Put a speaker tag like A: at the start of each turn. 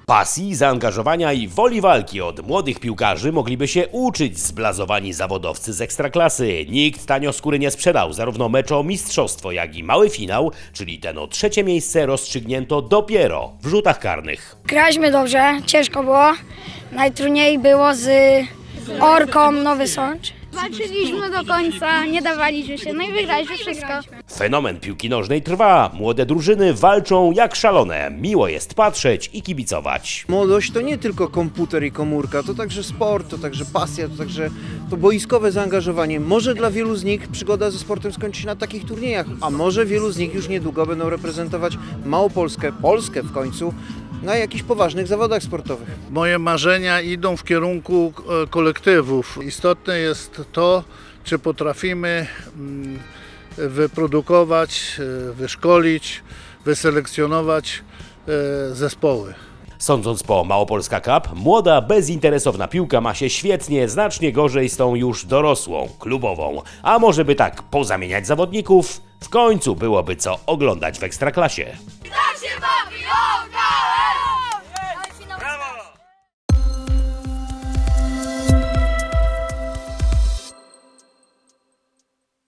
A: Pasji, zaangażowania i woli walki od młodych piłkarzy mogliby się uczyć zblazowani zawodowcy z Ekstraklasy. Nikt tanio skóry nie sprzedał. Zarówno mecz o mistrzostwo, jak i mały finał, czyli ten o trzecie miejsce, rozstrzygnięto dopiero w rzutach karnych.
B: Graliśmy dobrze, ciężko było. Najtrudniej było z Orką Nowy Sącz.
C: Walczyliśmy do końca, nie dawaliśmy się, no i wygraliśmy wszystko.
A: Fenomen piłki nożnej trwa. Młode drużyny walczą jak szalone. Miło jest patrzeć i kibicować.
D: Młodość to nie tylko komputer i komórka, to także sport, to także pasja, to także to boiskowe zaangażowanie. Może dla wielu z nich przygoda ze sportem skończy się na takich turniejach, a może wielu z nich już niedługo będą reprezentować Małopolskę, Polskę w końcu, na jakichś poważnych zawodach sportowych.
E: Moje marzenia idą w kierunku kolektywów. Istotne jest to, czy potrafimy wyprodukować, wyszkolić, wyselekcjonować zespoły.
A: Sądząc po Małopolska Cup, młoda, bezinteresowna piłka ma się świetnie, znacznie gorzej z tą już dorosłą, klubową. A może by tak pozamieniać zawodników? W końcu byłoby co oglądać w Ekstraklasie.